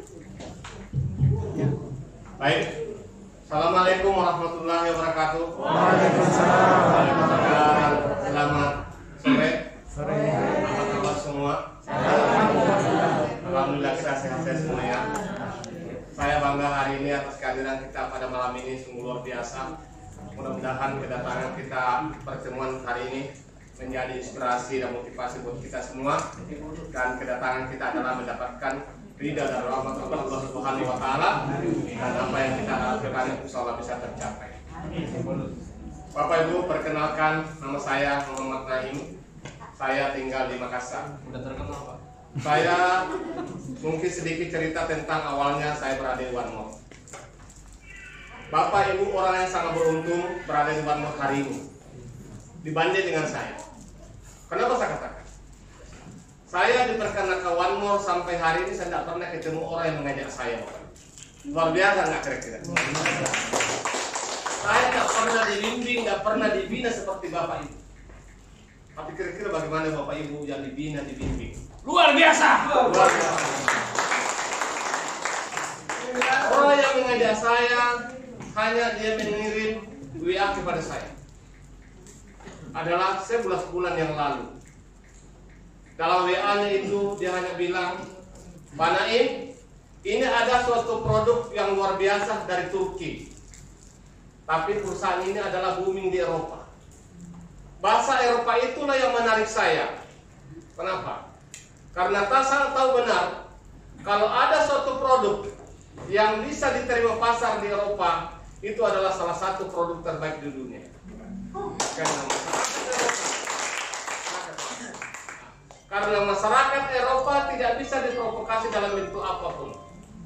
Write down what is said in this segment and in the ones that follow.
Baik. Assalamualaikum warahmatullahi wabarakatuh. Waalaikumsalam. Selamat sore. Sore. Apa kabar semua? Alhamdulillah kita sehat-sehat semua ya. Saya bangga hari ini atas kehadiran kita pada malam ini, sungguh luar biasa. Mudah-mudahan kedatangan kita pertemuan hari ini menjadi inspirasi dan motivasi buat kita semua, dan kedatangan kita adalah mendapatkan ridha dari rahmat Allah Subhanahu wa taala, dan apa yang kita harapkan insyaallah bisa tercapai. Bapak Ibu, perkenalkan, nama saya Muhammad Naim. Saya tinggal di Makassar. Udah terkenal, Pak. Saya mungkin sedikit cerita tentang awalnya saya berada di One More. Bapak Ibu orang yang sangat beruntung berada di One More hari ini dibanding dengan saya. Kenapa saya katakan? Saya diperkenalkan One More sampai hari ini saya tidak pernah ketemu orang yang mengajak saya. Luar biasa nggak kira-kira? Saya tidak pernah dibimbing, tidak pernah dibina seperti Bapak Ibu. Tapi kira-kira bagaimana Bapak Ibu yang dibina, dibimbing? Luar biasa. Luar biasa. Orang yang mengajak saya hanya dia mengirim WA kepada saya. Adalah 11 bulan yang lalu. Dalam WA-nya itu dia hanya bilang, Pak Naim, ini ada suatu produk yang luar biasa dari Turki. Tapi perusahaan ini adalah booming di Eropa. Bahasa Eropa itulah yang menarik saya. Kenapa? Karena saya tahu benar, kalau ada suatu produk yang bisa diterima pasar di Eropa, itu adalah salah satu produk terbaik di dunia. Karena masyarakat Eropa tidak bisa diprovokasi dalam bentuk apapun,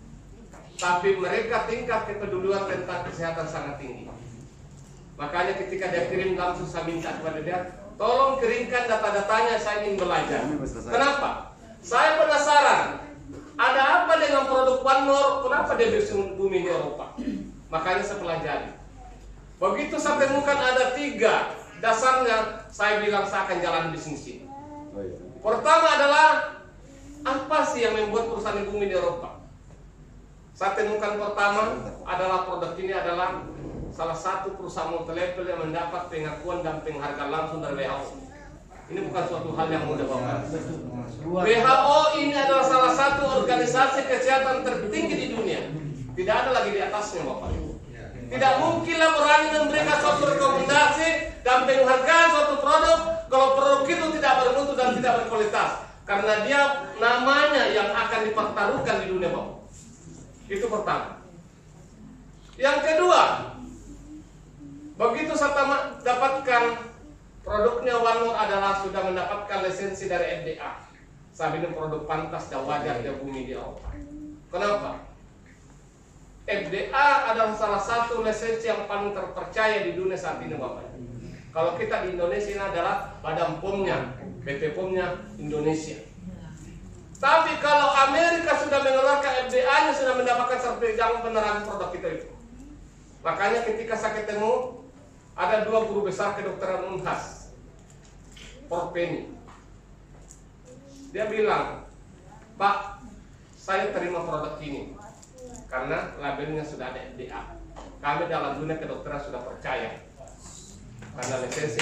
tapi mereka tingkat kepedulian tentang kesehatan sangat tinggi. Makanya ketika dia kirim langsung saya minta kepada dia, tolong kirimkan data-datanya, saya ingin belajar. Kenapa? Saya penasaran, ada apa dengan produk One More? Kenapa dia bisa booming di Eropa? Makanya saya pelajari. Begitu saya temukan ada 3 dasarnya, saya bilang saya akan jalan bisnis ini. Pertama adalah, apa sih yang membuat perusahaan ini booming di Eropa? Saya temukan pertama adalah produk ini adalah salah satu perusahaan multilevel yang mendapat pengakuan dan penghargaan langsung dari WHO. Ini bukan suatu hal yang mudah, Bapak. WHO ini adalah salah satu organisasi kesehatan tertinggi di dunia. Tidak ada lagi di atasnya, Bapak. Tidak mungkinlah berani memberikan suatu rekomendasi dan penghargaan suatu produk kalau produk itu tidak bermutu dan tidak berkualitas. Karena dia namanya yang akan dipertaruhkan di dunia, Bapak. Itu pertama. Yang kedua, begitu saya dapatkan produknya One More adalah sudah mendapatkan lisensi dari FDA. Saya bilang produk pantas dan wajar dia booming di Eropa. Kenapa? FDA adalah salah satu lisensi yang paling terpercaya di dunia saat ini, Bapak. Kalau kita di Indonesia ini adalah Badan POM-nya, BP POM-nya Indonesia. Tapi kalau Amerika sudah mengeluarkan FDA-nya, sudah mendapatkan sertifikat penerangan produk kita itu. Makanya ketika saya ketemu, ada 2 guru besar kedokteran Unhas, Prof. Penny. Dia bilang, Pak, saya terima produk ini karena labelnya sudah ada FDA. Kami dalam dunia kedokteran sudah percaya karena lisensi.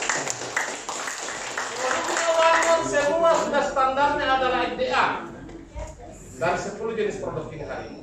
Semua sudah standarnya adalah FDA dari 10 jenis produk ini hari ini.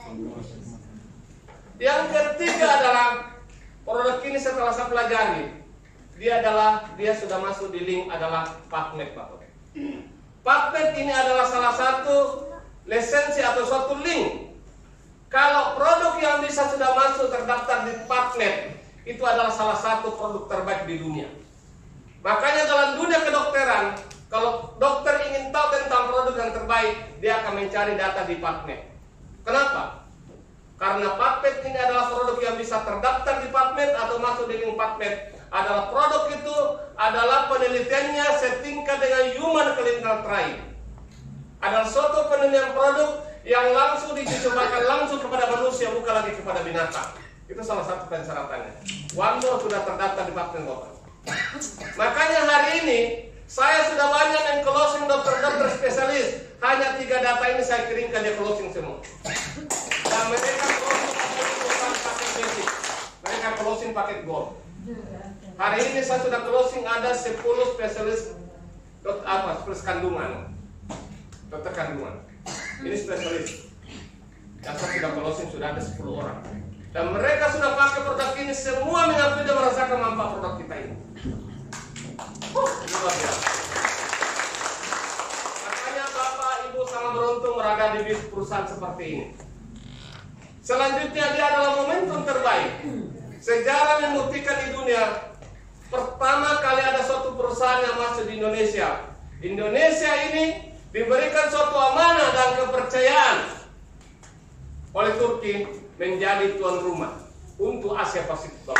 Yang ketiga adalah produk ini setelah saya pelajari, dia sudah masuk di link adalah PubMed, Bapak. PubMed ini adalah salah satu lisensi atau suatu link. Kalau produk yang bisa sudah masuk terdaftar di PubMed, itu adalah salah satu produk terbaik di dunia. Makanya dalam dunia kedokteran, kalau dokter ingin tahu tentang produk yang terbaik, dia akan mencari data di PubMed. Kenapa? Karena PubMed ini adalah produk yang bisa terdaftar di PubMed atau masuk di link PubMed. Adalah produk itu adalah penelitiannya setingkat dengan human clinical trial. Adalah suatu penelitian produk yang langsung dicobakan langsung kepada manusia, bukan lagi kepada binatang. Itu salah satu persyaratannya. One More sudah terdaftar di PubMed, Bapak. Makanya hari ini Saya sudah banyak yang closing dokter-dokter spesialis. Hanya 3 data ini saya kirimkan, dia closing semua. Dan mereka closing bukan pakai basic. Mereka closing pakai gold. Hari ini saya sudah closing ada 10 spesialis spesialis kandungan. Dokter kandungan. Ini spesialis. Yang saya sudah closing sudah ada 10 orang. Dan mereka sudah pakai produk ini, semua mengakui dan merasakan manfaat produk kita ini. Luar biasa. Makanya Bapak Ibu sangat beruntung berada di perusahaan seperti ini. Selanjutnya dia adalah momentum terbaik. Sejarah membuktikan di dunia, pertama kali ada suatu perusahaan yang masuk di Indonesia. Indonesia ini diberikan suatu amanah dan kepercayaan oleh Turki menjadi tuan rumah untuk Asia Pasifik.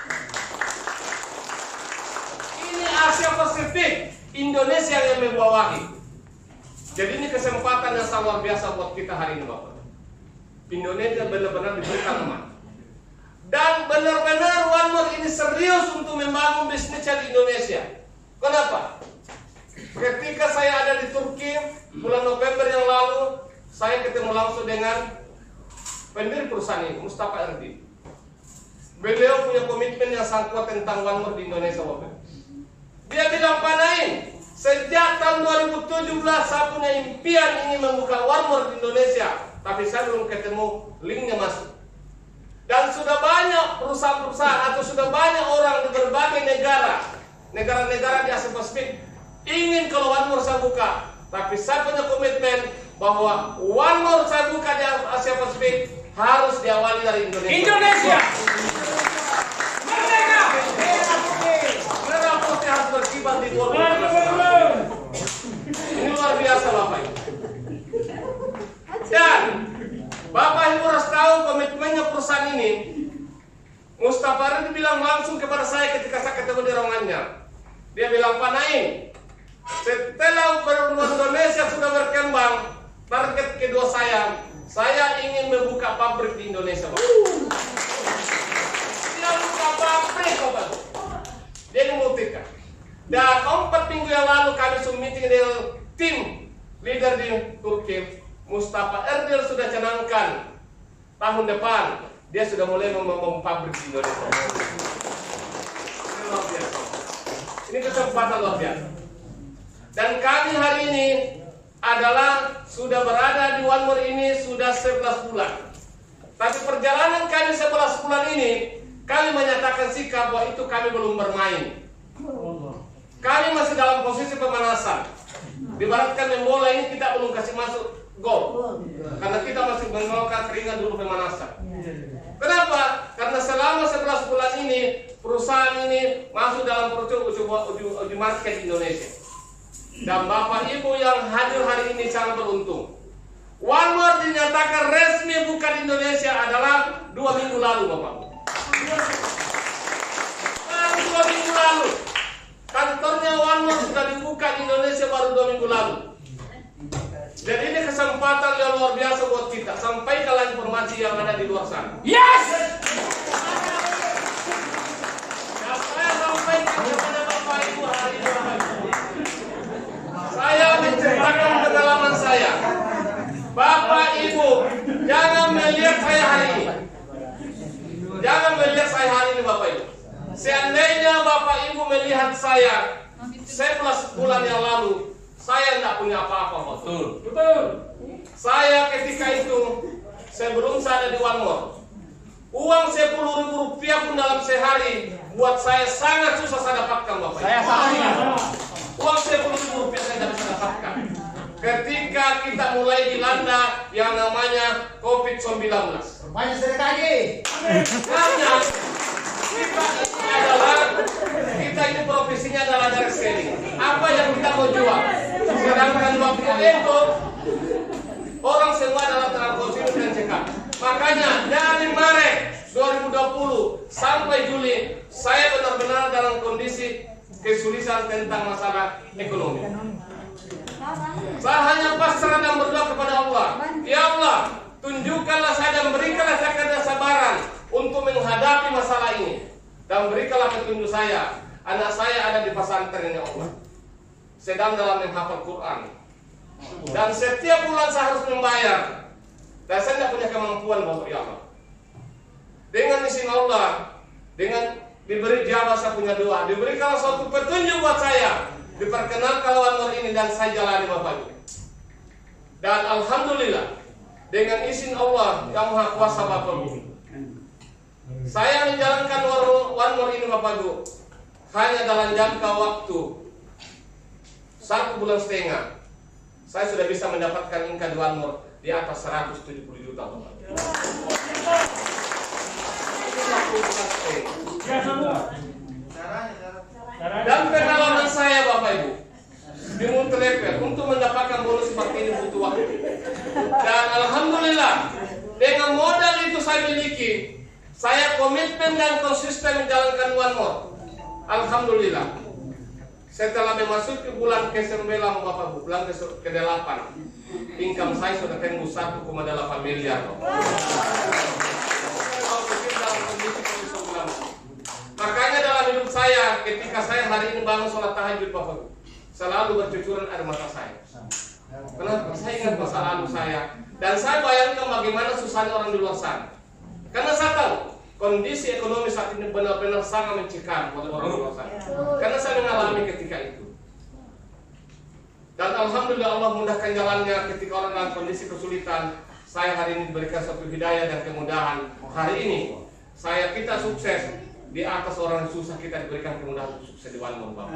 Ini Asia Pasifik, Indonesia yang membawahi. Jadi ini kesempatan yang sangat luar biasa buat kita hari ini, Bapak. Indonesia benar-benar diberikan amanah. Dan benar-benar One More ini serius untuk membangun bisnisnya di Indonesia. Kenapa? Ketika saya ada di Turki bulan November yang lalu, saya ketemu langsung dengan pendiri perusahaan ini, Mustafa Erdi. Beliau punya komitmen yang sangat kuat tentang One More di Indonesia, Bapak. Dia bilang, Pak Naim, sejak tahun 2017 saya punya impian ingin membuka One More di Indonesia, tapi saya belum ketemu linknya masuk. Dan sudah banyak perusahaan-perusahaan atau sudah banyak orang di berbagai negara-negara di Asia Pasifik ingin kalau One More saya buka, tapi saya punya komitmen bahwa One More saya buka di Asia Pasifik harus diawali dari Indonesia. Merdeka! Merah putih harus berkibar di luar internasional. Ini luar biasa, Bapak Ibu. Dan Bapak Ibu harus tahu komitmennya perusahaan ini. Mustafa Ridhi bilang langsung kepada saya ketika saya ketemu di ruangannya. Dia bilang, Pak Naim, setelah Indonesia sudah berkembang, target kedua saya ingin membuka pabrik di Indonesia, Pak. Dia buka pabrik, Bapak. Dia membuktikan. Dan 4 minggu yang lalu kami meeting dengan tim leader di Turki. Mustafa Erdil sudah canangkan tahun depan dia sudah mulai membangun pabrik di Indonesia. Ini luar biasa. Ini kesempatan luar biasa. Dan kami hari ini adalah sudah berada di One More ini sudah 11 bulan. Tapi perjalanan kami 11 bulan ini, kami menyatakan sikap bahwa itu kami belum bermain. Kami masih dalam posisi pemanasan. Dibaratkan yang bola ini kita belum kasih masuk gol. Karena kita masih mengeluarkan keringat dulu pemanasan. Kenapa? Karena selama 11 bulan ini perusahaan ini masuk dalam proses uji market Indonesia. Dan Bapak Ibu yang hadir hari ini sangat beruntung. One More dinyatakan resmi buka di Indonesia adalah 2 minggu lalu, Bapak. Dan 2 minggu lalu kantornya One More sudah dibuka di Indonesia baru 2 minggu lalu. Jadi ini kesempatan yang luar biasa buat kita. Sampaikanlah informasi yang ada di luar sana. Yes! Nah, saya sampaikan kepada Bapak Ibu hari ini. Saya menceritakan pengalaman saya. Bapak Ibu, jangan melihat saya hari ini. Jangan melihat saya hari ini, Bapak Ibu. Seandainya Bapak Ibu melihat saya 11 bulan yang lalu, saya tidak punya apa-apa. Betul. Saya ketika itu sebelum saya ada di One More, uang 10.000 rupiah pun dalam sehari buat saya sangat susah saya dapatkan, Bapak. Saya sama. Uang 10.000 rupiah saya tidak bisa dapatkan. Ketika kita mulai dilanda yang namanya COVID-19. Banyak sedekah lagi. Karena kita ini profesinya adalah direct selling. Apa yang kita mau jual? Sedangkan waktu itu orang semua adalah transaksi dan cekak. Makanya dari Maret 2020 sampai Juli saya benar-benar dalam kondisi kesulitan tentang masalah ekonomi. Saya hanya pasrah dan berdoa kepada Allah. Ya Allah, tunjukkanlah saya dan berikanlah saya kesabaran untuk menghadapi masalah ini. Dan berikanlah petunjuk saya. Anak saya ada di pesantren, ya Allah. sedang dalam menghafal Quran. Dan setiap bulan saya harus membayar. Dan saya tidak punya kemampuan Bapak ya Allah. Dengan izin Allah, dengan diberi jawab saya punya doa, diberikan suatu petunjuk buat saya, diperkenalkan One ini dan saya jalani Bapak Ibu. Dan alhamdulillah dengan izin Allah yang Maha Kuasa Bapak Ibu, saya menjalankan One ini Bapak Ibu hanya dalam jangka waktu 1,5 bulan. Saya sudah bisa mendapatkan income di One di atas 170 juta Bapak Ibu. Dan pengalaman saya Bapak Ibu di multilevel untuk mendapatkan bonus seperti ini butuh waktu. Dan alhamdulillah dengan modal itu saya miliki, saya komitmen dan konsisten menjalankan One More. Alhamdulillah setelah memasuki bulan ke-9 Bapak Ibu, bulan ke-8, income saya sudah tembus 1,8 miliar. Makanya dalam hidup saya, ketika saya hari ini bangun sholat tahajud Bapak Ibu, selalu bercucuran air mata saya. Kenapa? Saya ingat masa lalu saya, dan saya bayangkan bagaimana susahnya orang di luar sana. Karena saya tahu kondisi ekonomi saat ini benar-benar sangat mencekam oleh orang di luar sana. Karena saya mengalami ketika itu. Dan alhamdulillah Allah mudahkan jalannya ketika orang dalam kondisi kesulitan. Saya hari ini diberikan suatu hidayah dan kemudahan. Hari ini kita sukses di atas orang yang susah, kita diberikan kemudahan untuk sukses di One More Bapak.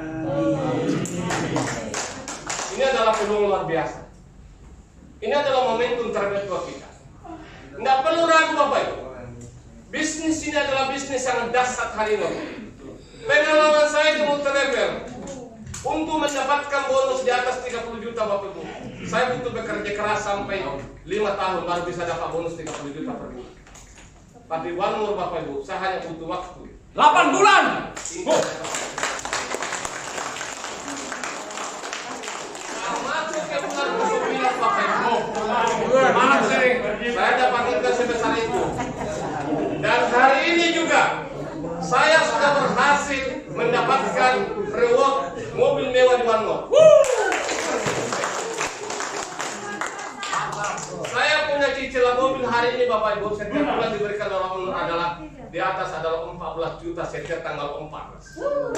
Ini adalah peluang luar biasa. Ini adalah momentum terbaik buat kita. Nggak perlu ragu Bapak Ibu. Bisnis ini adalah bisnis yang dahsyat hari ini. Pengalaman saya di multilevel untuk mendapatkan bonus di atas 30 juta Bapak Ibu, saya butuh bekerja keras sampai 5 tahun baru bisa dapat bonus 30 juta per bulan. Tapi One More Bapak Ibu, saya hanya butuh waktu 8 bulan. Masuk ke bulan ke-9 Bapak Ibu, saya dapat income sebesar itu. Dan hari ini juga saya sudah berhasil mendapatkan reward mobil mewah di One More. Saya punya cicilan mobil hari ini Bapak Ibu, setiap bulan diberikan oleh adalah di atas adalah 14 juta setiap tanggal 14.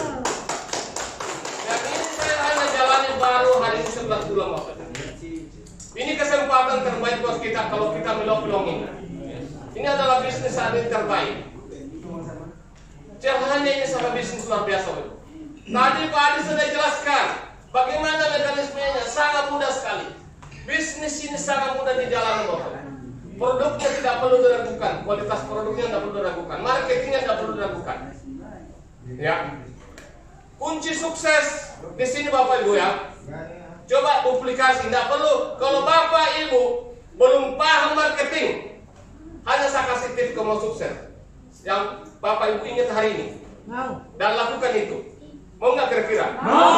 Dan ini saya hanya jalani baru hari ini 11 bulan Bapak Ibu. Ini kesempatan terbaik buat kita kalau kita melong ini. Ini adalah bisnis saat ini terbaik. Caranya ini sama bisnis luar biasa Bapak. Tadi Pak Adi sudah jelaskan bagaimana mekanismenya, sangat mudah sekali. Bisnis ini sangat mudah dijalani Bapak. Produknya tidak perlu diragukan, kualitas produknya tidak perlu diragukan, marketingnya tidak perlu diragukan. Ya. Kunci sukses di sini Bapak Ibu ya. Coba duplikasi, tidak perlu. Kalau Bapak Ibu belum paham marketing, hanya saya kasih tips kalau mau sukses. Yang Bapak Ibu ingat hari ini dan lakukan itu. Mau nggak kira-kira?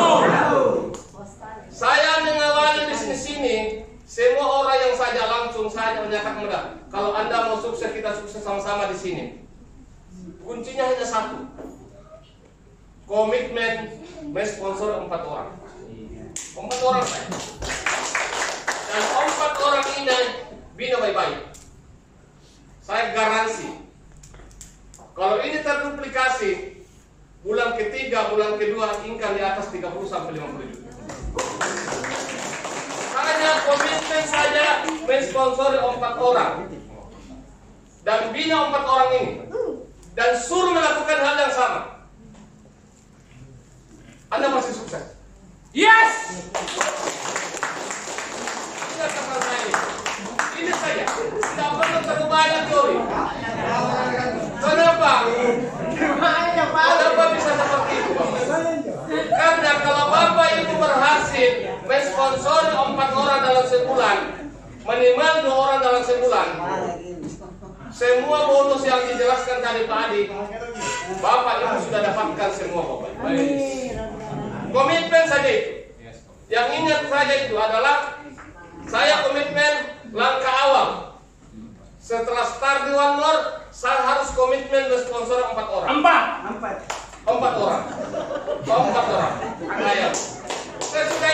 Saya mengawali bisnis ini, semua orang yang saja langsung saja menyatakan mudah. Kalau Anda mau sukses, kita sukses sama-sama di sini. Kuncinya hanya satu. Komitmen mensponsor 4 orang. 4 orang saya. Dan 4 orang ini bina baik-baik. Saya garansi. Kalau ini terduplikasi, bulan ketiga, bulan kedua, income di atas 30 sampai 50 juta. Hanya komitmen saja mensponsori 4 orang dan bina 4 orang ini dan suruh melakukan hal yang sama. Anda masih sukses. Yes. Ini kata saya. Ini saja. Tidak perlu terlalu banyak teori. Kenapa? Kenapa bisa seperti itu, Bapak? Karena kalau Bapak Ibu berhasil mensponsori 4 orang dalam sebulan, minimal 2 orang dalam sebulan, semua bonus yang dijelaskan tadi Pak Adi, Bapak Ibu sudah dapatkan semua Bapak Ibu. Komitmen saja itu. Yang ingat saja itu adalah saya komitmen langkah awal. Setelah start di One More, saya harus komitmen mensponsor 4 orang. 4 orang. 4 orang. Ayo. Saya sudah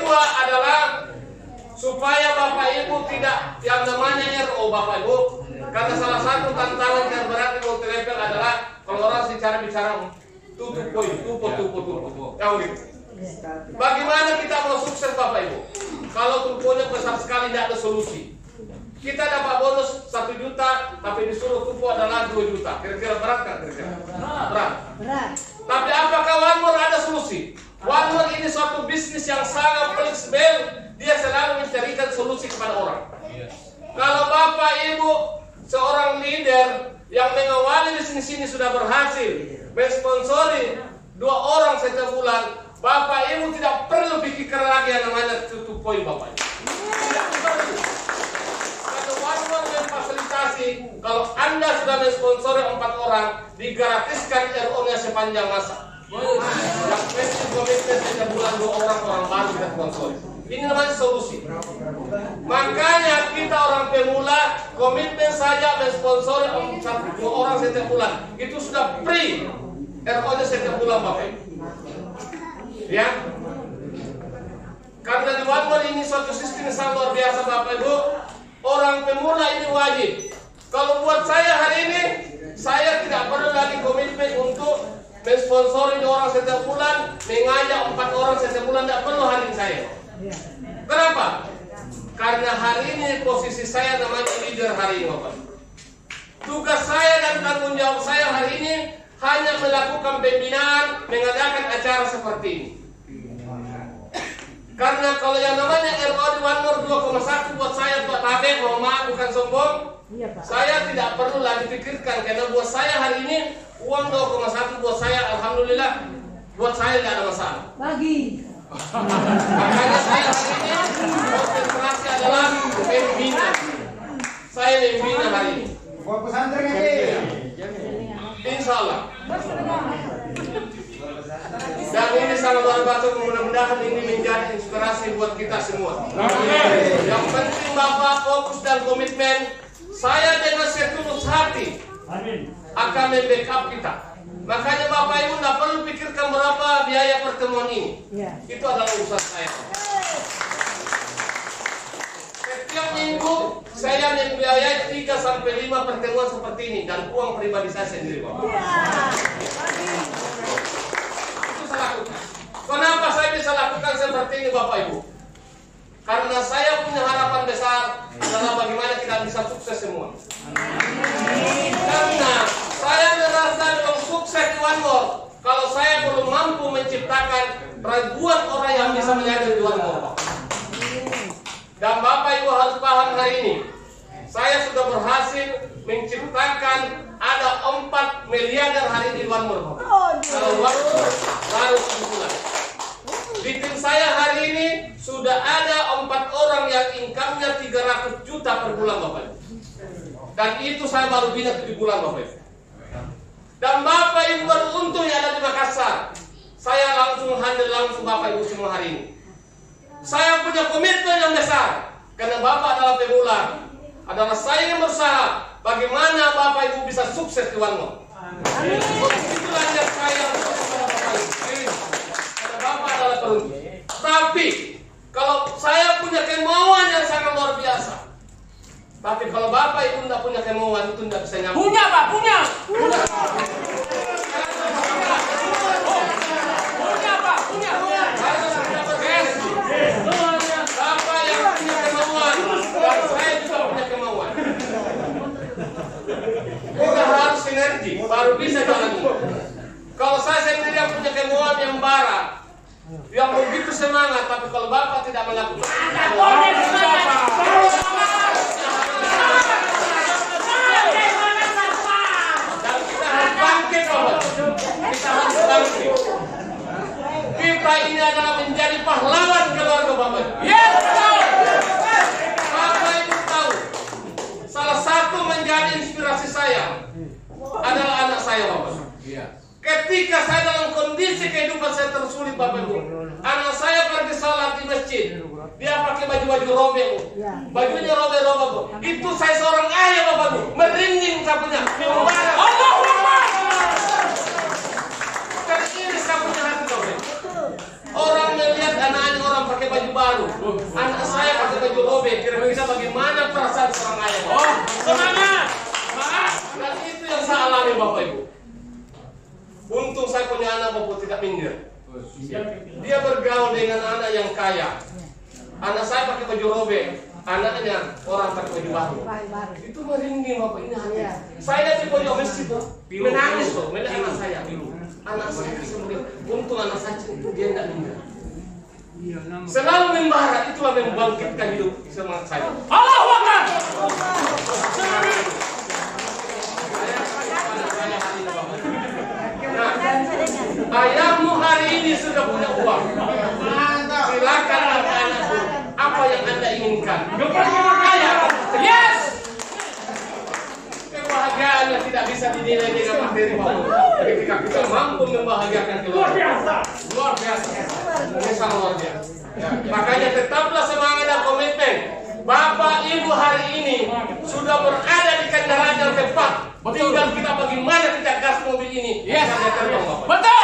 kedua adalah supaya Bapak Ibu tidak yang namanya RO Bapak Ibu, karena salah satu tantangan terberat di multi level adalah kalau orang bicara tutup poin, tutup. Bagaimana kita mau sukses Bapak Ibu? Kalau tuponya besar sekali tidak ada solusi. Kita dapat bonus 1 juta, tapi disuruh tupo adalah 2 juta. Kira-kira berat kan? Berat. Tapi apakah One More ada solusi? One More ini suatu bisnis yang sangat fleksibel. Dia selalu mencarikan solusi kepada orang. Kalau Bapak Ibu seorang leader yang mengawali bisnis ini sudah berhasil mensponsori 2 orang setiap bulan, Bapak Ibu tidak perlu pikirkan lagi yang namanya tutup poin Bapak Ibu. Tidak perlu. Karena One More memfasilitasi kalau Anda sudah mensponsori 4 orang, digratiskan RO-nya sepanjang masa. Yang penting komitmen setiap bulan 2 orang baru kita sponsori. Ini namanya solusi. Makanya kita orang pemula komitmen saja mensponsori 2 orang setiap bulan. Itu sudah free RO-nya setiap bulan Bapak Ibu. Ya. Karena di One More ini suatu sistem yang sangat luar biasa Bapak Ibu. Orang pemula ini wajib. Kalau buat saya hari ini, saya tidak perlu lagi komitmen untuk mensponsori 2 orang setiap bulan, mengajak 4 orang setiap bulan, tidak perlu hari ini saya. Kenapa? Karena hari ini posisi saya namanya leader hari ini Bapak. Tugas saya dan tanggung jawab saya hari ini hanya melakukan pembinaan, mengadakan acara seperti ini. Karena kalau yang namanya RO di One More 2,1 buat saya, buat Tabe, mohon maaf bukan sombong, saya tidak perlu lagi pikirkan. Karena buat saya hari ini uang 2,1 buat saya, alhamdulillah, buat saya tidak ada masalah. Bagi. Makanya saya hari ini konsentrasi adalah membina. Saya membina hari ini. Buat pesantren aja. Insya Allah. Dan ini sangat luar biasa, mudah-mudahan ini menjadi inspirasi buat kita semua. Yang penting Bapak fokus dan komitmen. Saya dengan setulus hati akan membackup kita. Makanya Bapak Ibu tidak perlu pikirkan berapa biaya pertemuan ini. Itu adalah urusan saya. Setiap minggu saya membiayai 3-5 pertemuan seperti ini dan uang pribadi saya sendiri Bapak. Kenapa saya bisa lakukan seperti ini Bapak Ibu? Karena saya punya harapan besar adalah bagaimana kita bisa sukses semua. Karena saya merasa untuk sukses di One More, kalau saya belum mampu menciptakan ribuan orang yang bisa menjadi di One More. Dan Bapak Ibu harus paham hari ini, saya sudah berhasil menciptakan ada 4 miliarder hari ini di One More. Kalau waktu baru 7 bulan. Di tim saya hari ini sudah ada 4 orang yang income-nya 300 juta per bulan Bapak Ibu. Dan itu saya baru bina 7 bulan Bapak Ibu. Dan Bapak Ibu beruntung yang ada di Makassar. Saya langsung handle langsung Bapak Ibu semua hari ini. Saya punya komitmen yang besar. Karena Bapak adalah pemula. Adalah saya yang berusaha bagaimana Bapak Ibu bisa sukses di One More. Itulah yang saya kepada Bapak Ibu. Karena Bapak adalah beruntung. Tapi kalau saya punya kemauan yang sangat luar biasa. Tapi kalau Bapak Ibu tidak punya kemauan itu tidak bisa nyambung. Punya Pak, punya. Punya Pak, punya. Bapak yang punya kemauan, dan saya juga punya kemauan. Kita harus sinergi, baru bisa jalan ini. Kalau saya sendiri yang punya kemauan yang bara, yang begitu semangat, tapi kalau Bapak tidak melakukan, dan kita harus bangkit, Bapak. Kita harus bangkit. Kita ini adalah menjadi pahlawan keluarga Bapak. Yes, Bapak Ibu tahu, salah satu menjadi inspirasi saya adalah anak saya Bapak. Ketika saya dalam kondisi kehidupan saya tersulit Bapak Ibu, anak saya pergi salat di masjid, dia pakai baju-baju robek, bajunya robek-robek. Itu saya seorang ayah Bapak Ibu, merinding sapunya. Dan ini sapunya hati Bapak. Orang melihat anak-anak orang pakai baju baru. Anak saya pakai baju robek. Kira-kira bagaimana perasaan seorang ayah? Oh, semangat. Semangat. Dan itu yang saya alami Bapak Ibu. Untung saya punya anak Bapak tidak minder. Dia bergaul dengan anak yang kaya. Anak saya pakai baju robek, anaknya orang pakai baju baru. Itu merinding Bapak, ini hati. Saya di pojok masjid menangis loh, melihat anak saya. Anak saya bisa melihat. Untung anak saya dia tidak minder. Selalu membara, itulah membangkitkan hidup semangat saya. Allahu Akbar. Ayahmu hari ini sudah punya uang. Silakan anak-anakku, apa yang Anda inginkan? Yes. Kebahagiaan yang tidak bisa dinilai dengan materi Bapak. Ketika kita mampu membahagiakan keluarga. Luar biasa. Ini sangat luar biasa. Makanya tetaplah semangat dan komitmen. Bapak Ibu hari ini sudah berada di kendaraan yang tepat. Tinggal kita bagaimana kita gas mobil ini. Sampai terbang Bapak. Betul.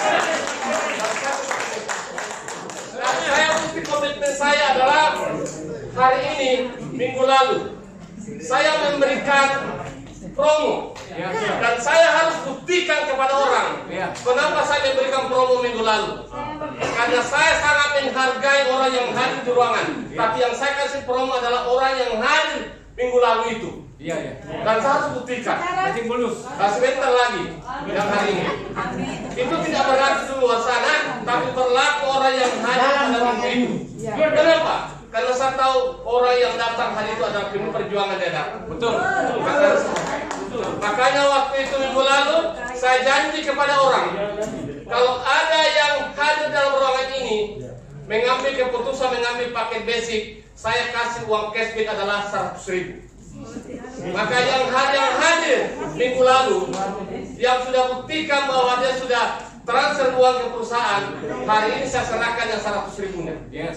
Dan saya bukti komitmen saya adalah hari ini minggu lalu saya memberikan promo dan saya harus buktikan kepada orang kenapa saya memberikan promo minggu lalu. Karena saya sangat menghargai orang yang hadir di ruangan. Tapi yang saya kasih promo adalah orang yang hadir minggu lalu itu. Dan saya harus buktikan. Dan sebentar lagi yang hari ini. Itu tidak berlaku di luar sana, tapi berlaku orang yang hadir pada minggu itu. Kenapa? Karena saya tahu orang yang datang hari itu adalah penuh perjuangan dia datang. Betul. Makanya waktu itu minggu lalu saya janji kepada orang, kalau ada yang hadir dalam ruangan ini mengambil keputusan mengambil paket basic, saya kasih uang cashback adalah 100.000. Maka yang hadir minggu lalu yang sudah buktikan bahwa dia sudah transfer uang ke perusahaan, hari ini saya serahkan yang 100.000-nya.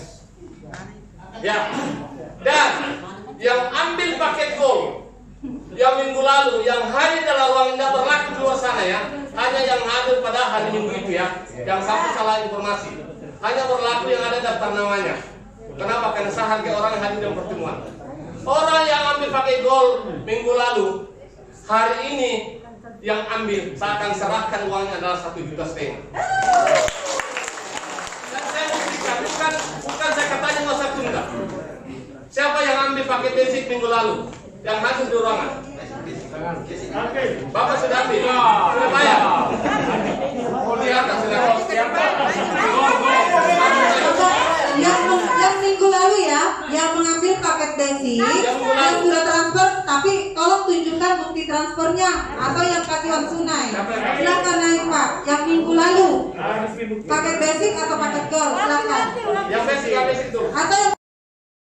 Ya. Dan yang ambil paket gold yang minggu lalu, yang hadir dalam ruang tidak berlaku di luar sana ya, hanya yang hadir pada hari minggu itu ya, yang sampai salah informasi, hanya berlaku yang ada daftar namanya. Kenapa? Karena saya hargai orang yang hadir dalam pertemuan. Orang yang ambil pakai gold minggu lalu, hari ini yang ambil, saya akan serahkan uangnya adalah 1,5 juta. Dan saya buktikan, bukan saya katanya mau saya tunda. Siapa yang ambil paket basic minggu lalu? Yang hadir di ruangan. Bapak sudah ambil? Sudah bayar? Oh, di atas sudah. Yang minggu lalu ya, yang mengambil paket basic, yang sudah transfer, tapi tolong tunjukkan bukti transfernya atau yang kasih uang tunai. Silakan naik Pak. Yang minggu lalu, paket basic atau paket gold?